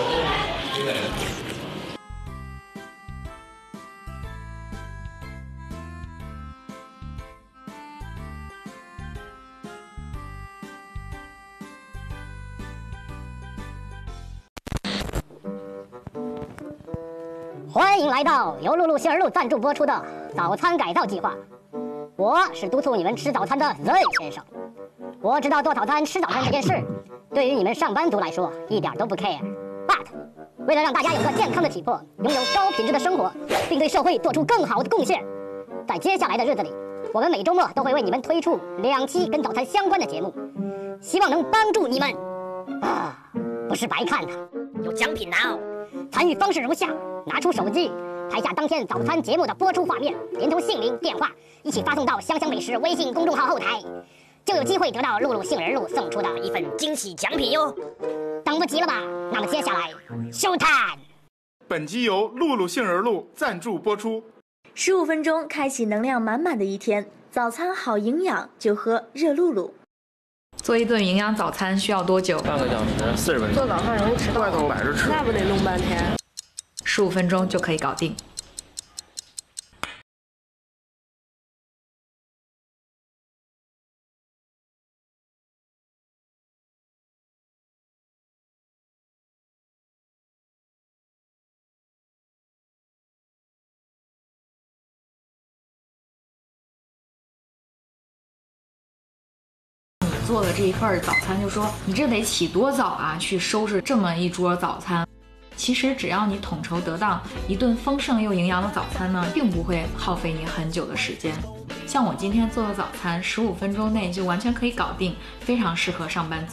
U: 欢迎来到由露露杏儿露赞助播出的早餐改造计划。我是督促你们吃早餐的 Z 先生。我知道做早餐吃早餐这件事，对于你们上班族来说一点都不 care。But 为了让大家有个健康的体魄，拥有高品质的生活，并对社会做出更好的贡献，在接下来的日子里，我们每周末都会为你们推出两期跟早餐相关的节目，希望能帮助你们啊，不是白看的，有奖品拿哦。参与方式如下。拿出手机，拍下当天早餐节目的播出画面，连同姓名、电话，一起发送到香香美食微信公众号后台，就有机会得到露露杏仁露送出的一份惊喜奖品哟！等不及了吧？那么接下来 ，show time！
V: 本集由露露杏仁露赞助播出。
W: 十五分钟开启能量满满的一天，早餐好营养就喝热露露。
X: 做一顿营养早餐需要多久？
V: 半个小时，四十分钟。
X: 做早餐容易迟到，
V: 外头摆着吃，
X: 那不得弄半天？十五分钟就可以搞定。做的这一份早餐就说你这得起多早啊，去收拾这么一桌早餐。其实只要你统筹得当，一顿丰盛又营养的早餐呢，并不会耗费你很久的时间。像我今天做的早餐，十五分钟内就完全可以搞定，非常适合上班族。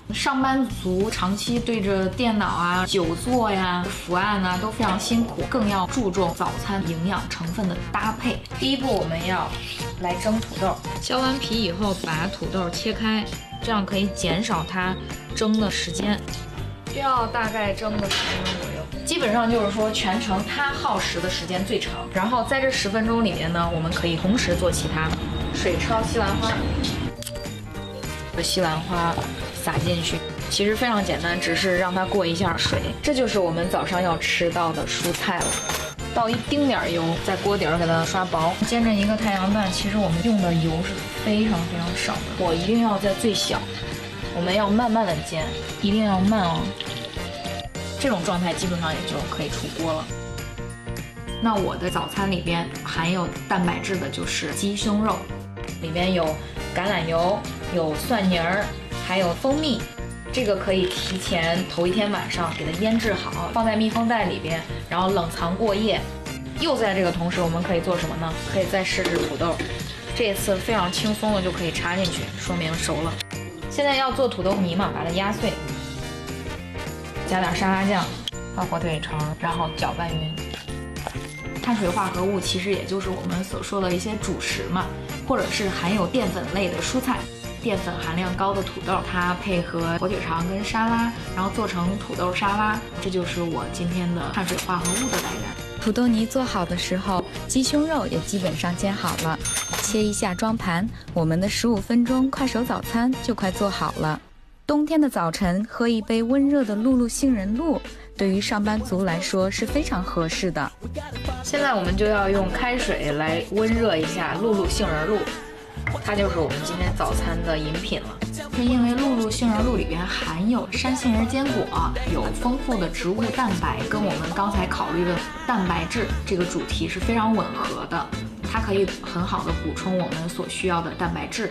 X: 上班族长期对着电脑啊、久坐呀、伏案啊都非常辛苦，更要注重早餐营养成分的搭配。第一步，我们要来蒸土豆，削完皮以后把土豆切开，这样可以减少它蒸的时间，需要大概蒸个十分钟左右。基本上就是说全程它耗时的时间最长。然后在这十分钟里面呢，我们可以同时做其他。水焯西兰花，西兰花撒进去，其实非常简单，只是让它过一下水。这就是我们早上要吃到的蔬菜了。倒一丁点油，在锅底儿给它刷薄。煎着一个太阳蛋，其实我们用的油是非常非常少的，火一定要在最小。我们要慢慢的煎，一定要慢哦。这种状态基本上也就可以出锅了。那我的早餐里边含有蛋白质的就是鸡胸肉，里边有橄榄油、有蒜泥儿，还有蜂蜜。这个可以提前头一天晚上给它腌制好，放在密封袋里边，然后冷藏过夜。又在这个同时，我们可以做什么呢？可以再试试土豆，这次非常轻松的就可以插进去，说明熟了。现在要做土豆泥嘛，把它压碎，加点沙拉酱，放火腿肠，然后搅拌匀。碳水化合物其实也就是我们所说的一些主食嘛，或者是含有淀粉类的蔬菜。淀粉含量高的土豆，它配合火腿肠跟沙拉，然后做成土豆沙拉，这就是我今天的碳水化合物的来源。
D: 土豆泥做好的时候，鸡胸肉也基本上煎好了，切一下装盘，我们的十五分钟快手早餐就快做好了。冬天的早晨喝一杯温热的露露杏仁露，对于上班族来说是非常合适的。
X: 现在我们就要用开水来温热一下露露杏仁露，它就是我们今天早餐的饮品了。是因为露露杏仁露里边含有山杏仁坚果，有丰富的植物蛋白，跟我们刚才考虑的蛋白质这个主题是非常吻合的，它可以很好的补充我们所需要的蛋白质。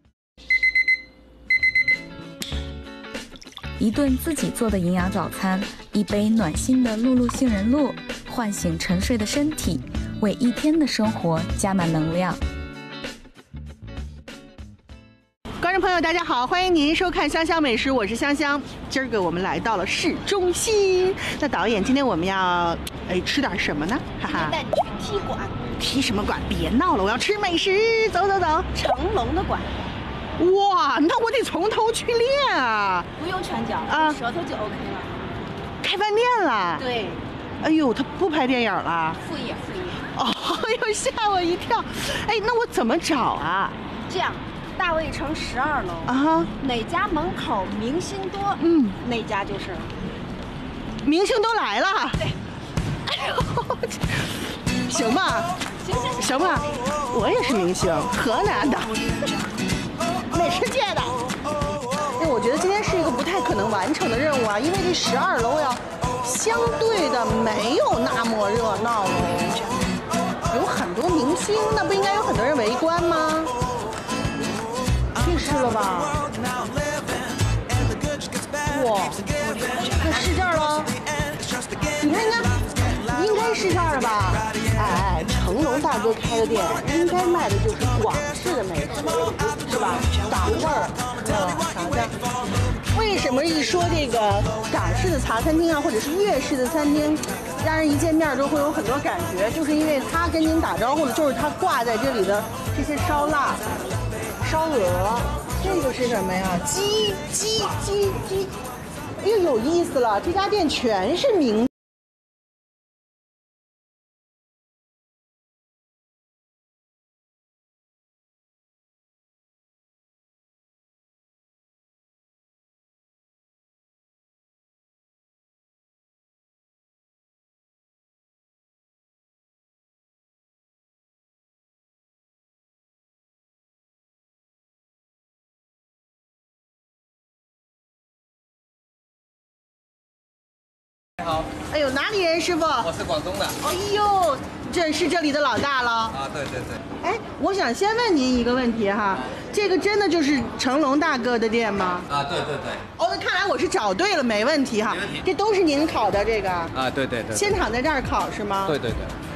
D: 一顿自己做的营养早餐，一杯暖心的露露杏仁露，唤醒沉睡的身体，为一天的生活加满能量。
K: 观众朋友，大家好，欢迎您收看《香香美食》，我是香香。今儿个我们来到了市中心。那导演，今天我们要哎吃点什么呢？哈哈。
G: 带你去踢馆。
K: 踢什么馆？别闹了，我要吃美食。走走走。
G: 成龙的馆。
K: 哇，那我得从头去练啊！
G: 不用拳脚
K: 啊，
G: 舌头就 OK 了。
K: 开饭店了？
G: 对。
K: 哎呦，他不拍电影了？
G: 副业，副业。
K: 哦，哎呦，吓我一跳。哎，那我怎么找啊？
G: 这样。大卫城十二楼
K: 啊，
G: 哪家门口明星多，
K: 嗯，
G: 哪家就是。
K: 明星都来了，
G: 对。
K: 哎呦，行吧，
G: 行行
K: 行吧，我也是明星，河南的，美食界的。哎，我觉得今天是一个不太可能完成的任务啊，因为这十二楼呀，相对的没有那么热闹了，有很多明星，那不应该有很多人围观吗？是了吧？哇，那是这儿了。你看看，应该是这儿了吧？哎，成龙大哥开的店，应该卖的就是广式的美食，是吧？港味儿，嗯，尝尝。为什么一说这个港式的茶餐厅啊，或者是粤式的餐厅，让人一见面都会有很多感觉？就是因为他跟您打招呼的，就是他挂在这里的这些烧腊。烧鹅，这个是什么呀？鸡鸡鸡鸡，哎呦，有意思了！这家店全是名。
I: 好，
K: 哎呦，哪里人，师傅？
I: 我是广东的。
K: 哎呦，这是这里的老大了。
I: 啊，对对对。
K: 哎，我想先问您一个问题哈，这个真的就是成龙大哥的店吗？
I: 啊，对对对。
K: 哦，那看来我是找对了，没问题哈。没问题。这都是您烤的这个？
I: 啊，对对对。
K: 现场在这儿烤是吗？
I: 对对对。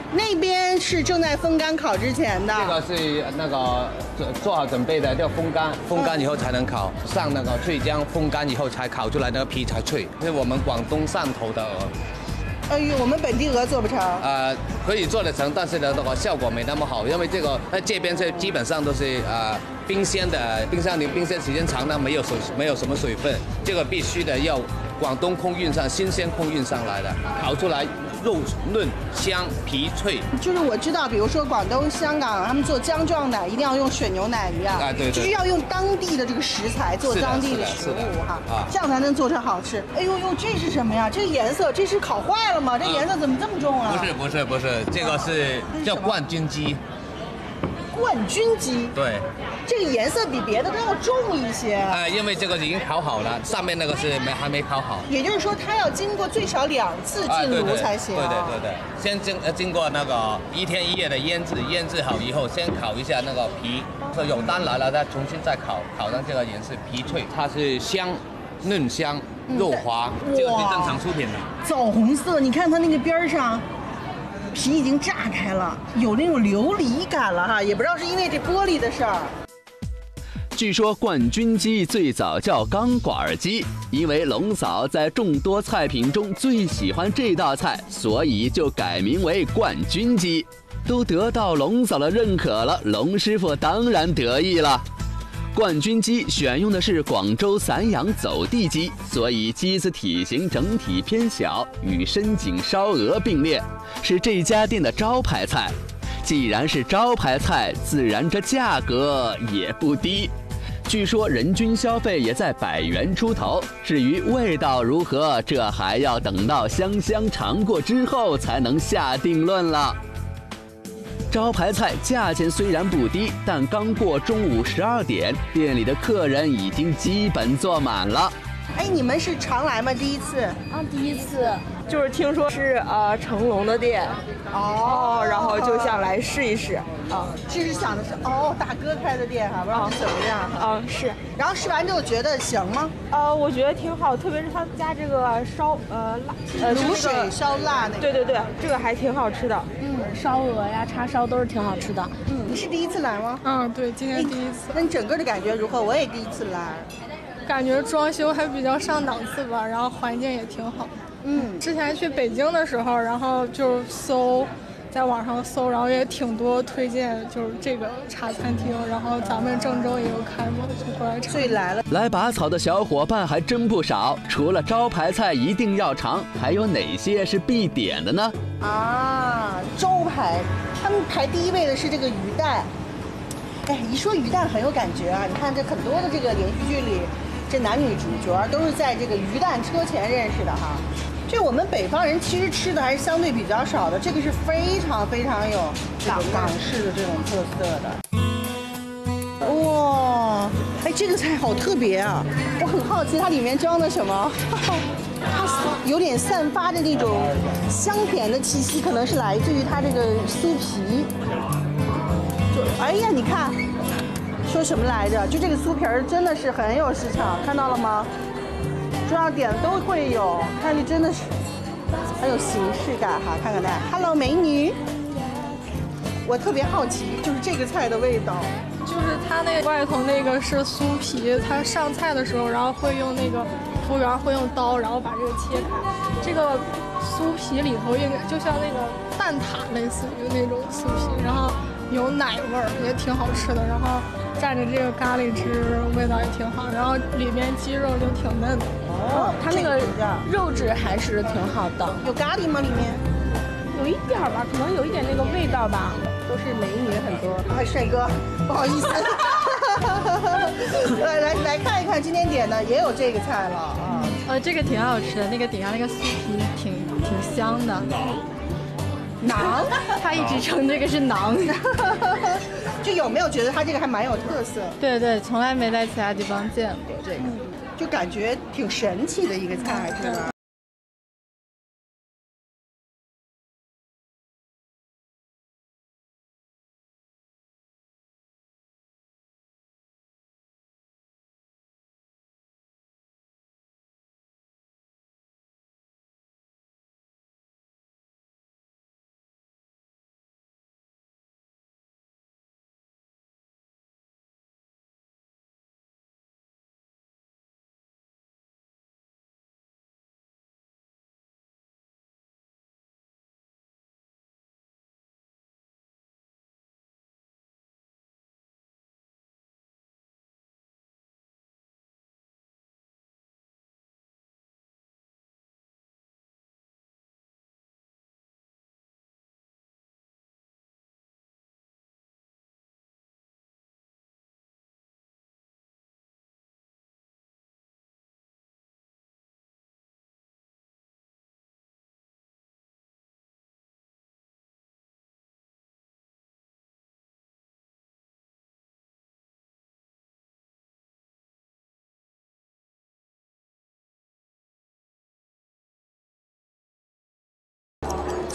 K: 那边是正在风干烤之前的。
N: 这个是那个做做好准备的，要风干，风干以后才能烤，上那个脆浆，风干以后才烤出来那个皮才脆。是我们广东汕头的鹅。
K: 哎呦，我们本地鹅做不成。
N: 呃，可以做得成，但是呢，那个效果没那么好，因为这个在这边是基本上都是呃冰鲜的，冰箱里冰鲜时间长呢，没有水，没有什么水分，这个必须的要广东空运上，新鲜空运上来的，烤出来肉嫩香，皮脆。
K: 就是我知道，比如说广东、香港，他们做姜撞奶一定要用水牛奶一样，
N: 啊对对，
K: 就是要用当地的这个食材做当地的食物哈，啊，这样才能做成好吃。哎呦呦，这是什么呀？这颜色，这是烤坏了吗？这颜色怎么这么重啊？
N: 不是不是不是，这个是叫冠军鸡。
K: 冠军鸡，
N: 对，
K: 这个颜色比别的都要重一些。
N: 呃，因为这个已经烤好了，上面那个是没还没烤好。
K: 也就是说，它要经过最少两次进炉才行。
N: 对对对对，先经呃经过那个一天一夜的腌制，腌制好以后，先烤一下那个皮，说有单来了再重新再烤，烤成这个颜色皮脆，它是香。嫩香，肉滑，嗯、这个是正常出品的。
K: 枣红色，你看它那个边上，皮已经炸开了，有那种琉璃感了哈，也不知道是因为这玻璃的事儿。
A: 据说冠军鸡最早叫钢管鸡，因为龙嫂在众多菜品中最喜欢这道菜，所以就改名为冠军鸡。都得到龙嫂的认可了，龙师傅当然得意了。冠军鸡选用的是广州散养走地鸡，所以鸡子体型整体偏小，与深井烧鹅并列，是这家店的招牌菜。既然是招牌菜，自然这价格也不低。据说人均消费也在百元出头。至于味道如何，这还要等到香香尝过之后才能下定论了。招牌菜价钱虽然不低，但刚过中午十二点，店里的客人已经基本坐满了。
K: 哎，你们是常来吗？第一次？
B: 啊，第一次，就是听说是呃成龙的店，哦，然后就想来试一试。
K: 啊，其实想的是哦，大哥开的店哈，不知道怎么样哈。
B: 啊，是。
K: 然后试完之后觉得行吗？
B: 呃，我觉得挺好，特别是他加这个烧呃辣
K: 呃卤水烧辣那个。
B: 对对对，这个还挺好吃的。
C: 嗯，烧鹅呀、叉烧都是挺好吃的。
K: 嗯，你是第一次来吗？
C: 嗯，对，今天第一次。
K: 那你整个的感觉如何？我也第一次来。
C: 感觉装修还比较上档次吧，然后环境也挺好。
K: 嗯，
C: 之前去北京的时候，然后就搜，在网上搜，然后也挺多推荐，就是这个茶餐厅，然后咱们郑州也有开过，就过来尝。
K: 所以来了。
A: 来拔草的小伙伴还真不少，除了招牌菜一定要尝，还有哪些是必点的呢？
K: 啊，招牌，他们排第一位的是这个鱼蛋。哎，一说鱼蛋很有感觉啊！你看这很多的这个连续剧里。这男女主角都是在这个鱼蛋车前认识的哈，这我们北方人其实吃的还是相对比较少的，这个是非常非常有这个港式的这种特色的。哇，哎，这个菜好特别啊！我很好奇它里面装的什么，它有点散发着那种香甜的气息，可能是来自于它这个酥皮。就哎呀，你看。说什么来着？就这个酥皮儿真的是很有市场，看到了吗？桌上点的都会有，看着真的是很有形式感哈。看看它 ，Hello 美女，我特别好奇，就是这个菜的味道。
C: 就是它那外头那个是酥皮，它上菜的时候，然后会用那个服务员会用刀，然后把这个切开。这个酥皮里头应该就像那个蛋挞，类似于那种酥皮，然后有奶味儿，也挺好吃的。然后。蘸着这个咖喱汁，味道也挺好，然后里面鸡肉就挺嫩的。
B: 哦，它那个肉质还是挺好的。
K: 有咖喱吗？里面？
B: 有一点吧，可能有一点那个味道吧。都是美女很多。
K: 哎，帅哥，不好意思。来来来看一看，今天点的也有这个菜了啊。
C: 呃，这个挺好吃的，那个底下那个酥皮挺挺香的。
K: 馕，
C: 他一直称这个是馕。
K: 就有没有觉得它这个还蛮有特色？
C: 对对，从来没在其他地方见过这个，
K: 就感觉挺神奇的一个菜，是吧？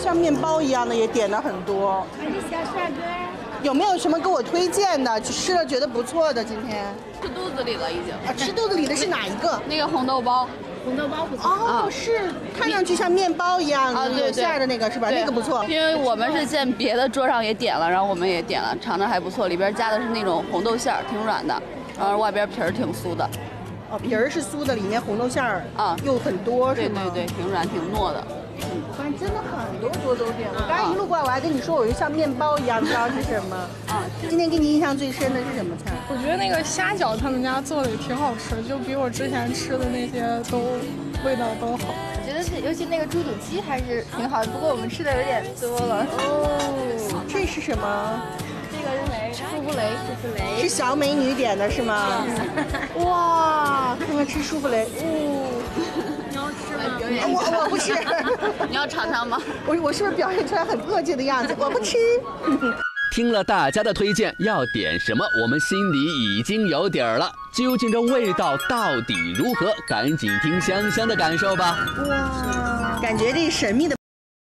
K: 像面包一样的也点了很多。
J: 小帅哥，
K: 有没有什么给我推荐的？吃了觉得不错的？今天
M: 吃肚子里了已经。
K: 啊，吃肚子里的是哪一个？
M: 那个红豆包。
J: 红豆包不错。
K: 哦，是看上去像面包一样
M: 啊，
K: 有馅的那个是吧？那个不错。
M: 因为我们是见别的桌上也点了，然后我们也点了，尝尝还不错。里边加的是那种红豆馅儿，挺软的，然后外边皮儿挺酥的。
K: 哦，皮儿是酥的，里面红豆馅儿啊又很多，是吗？
M: 对对对，挺软挺糯的。
K: 嗯，反正真的很多桌都点。我刚才一路过来，我还跟你说，我就像面包一样，不知道是什么。啊，今天给你印象最深的是什么菜？
C: 我觉得那个虾饺他们家做的也挺好吃，就比我之前吃的那些都味道都好。
J: 我觉得是，尤其那个猪肚鸡还是挺好的，不过我们吃的有点多了。
K: 哦，这是什么？
J: 这个是舒芙蕾，舒芙蕾
K: 是小美女点的是吗？哇，看看吃舒芙蕾，哦。
J: 你要吃吗？
K: 我我不吃。
M: 你要尝尝吗？
K: 我我是不是表现出来很饿劲的样子？我不吃。
A: 听了大家的推荐，要点什么，我们心里已经有底儿了。究竟这味道到底如何？赶紧听香香的感受吧。
K: 哇，感觉这神秘的。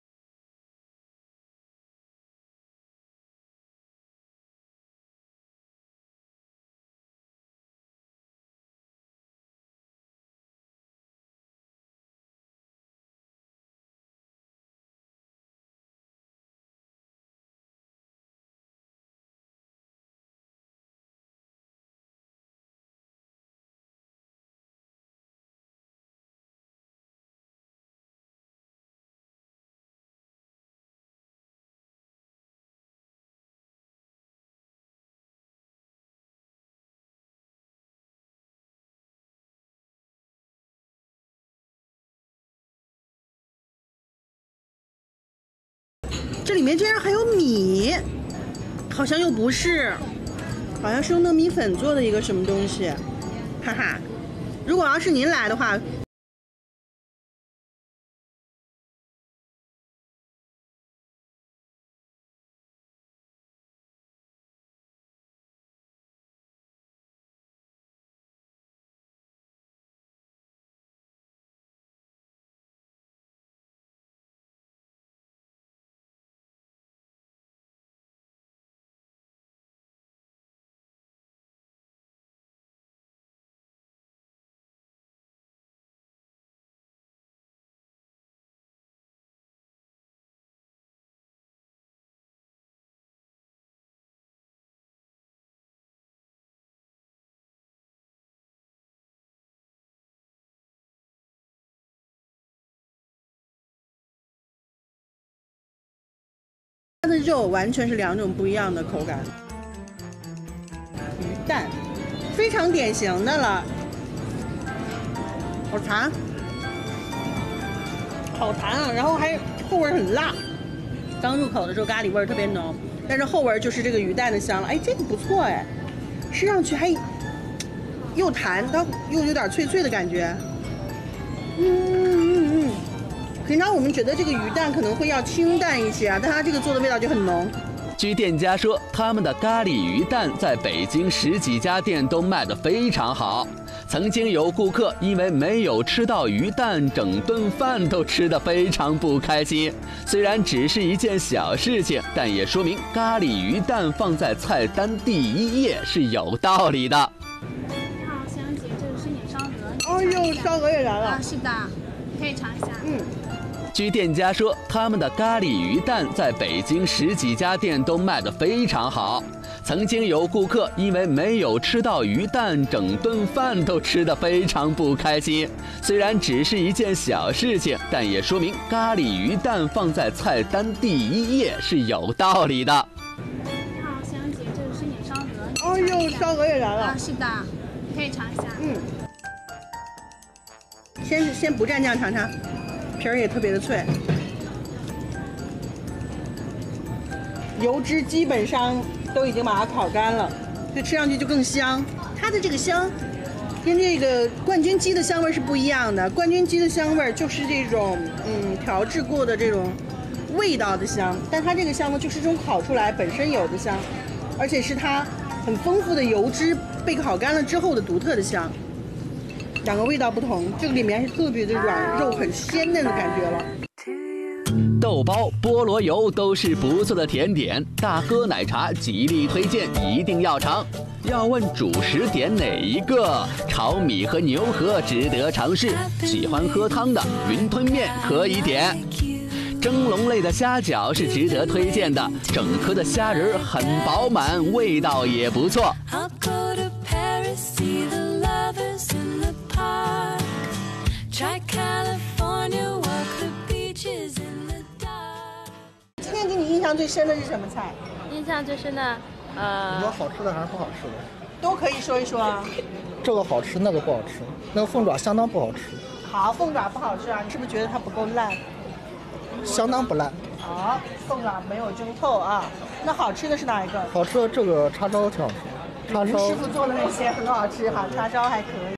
K: 这里面竟然还有米，好像又不是，好像是用糯米粉做的一个什么东西，哈哈。如果要是您来的话。它的肉完全是两种不一样的口感。鱼蛋，非常典型的了。好弹，好弹啊！然后还后味很辣。刚入口的时候咖喱味特别浓，但是后味就是这个鱼蛋的香了。哎，这个不错哎，吃上去还又弹，它又有点脆脆的感觉。嗯嗯嗯。平常我们觉得这个鱼蛋可能会要清淡一些啊，但它这个做的味道就很浓。
A: 据店家说，他们的咖喱鱼蛋在北京十几家店都卖得非常好。曾经有顾客因为没有吃到鱼蛋，整顿饭都吃得非常不开心。虽然只是一件小事情，但也说明咖喱鱼蛋放在菜单第一页是有道理的。
J: 你好，香姐，这是你烧鹅。
K: 哦呦，烧鹅也来了。
J: 啊，是的，可以尝一下。
K: 嗯。
A: 据店家说，他们的咖喱鱼蛋在北京十几家店都卖得非常好。曾经有顾客因为没有吃到鱼蛋，整顿饭都吃得非常不开心。虽然只是一件小事情，但也说明咖喱鱼蛋放在菜单第一页是有道理的。
J: 你好，香姐，这是你烧鹅。
K: 哦呦，烧鹅也来了。
J: 啊，是的，可以尝一下。
K: 嗯。先先不蘸酱尝尝。皮儿也特别的脆，油脂基本上都已经把它烤干了，所以吃上去就更香。它的这个香跟这个冠军鸡的香味是不一样的，冠军鸡的香味就是这种嗯调制过的这种味道的香，但它这个香呢就是这种烤出来本身有的香，而且是它很丰富的油脂被烤干了之后的独特的香。两个味道不同，这个里面是特别的软，肉很鲜嫩的感觉了。
A: 豆包、菠萝油都是不错的甜点，大喝奶茶极力推荐，一定要尝。要问主食点哪一个？炒米和牛河值得尝试，喜欢喝汤的云吞面可以点。蒸笼类的虾饺是值得推荐的，整颗的虾仁很饱满，味道也不错。
K: 今天给你印象最深的是什么菜？
F: 印象最深的，呃，
O: 有好吃的还是不好吃的？
K: 都可以说一说啊。
O: 这个好吃，那个不好吃。那个凤爪相当不好吃。
K: 好，凤爪不好吃啊，你是不是觉得它不够烂？
O: 相当不烂。
K: 好，凤爪没有蒸透啊。那好吃的是哪一个？
O: 好吃的这个叉烧挺好吃。叉烧。
K: 师傅做的那些很好吃哈，叉烧还可以。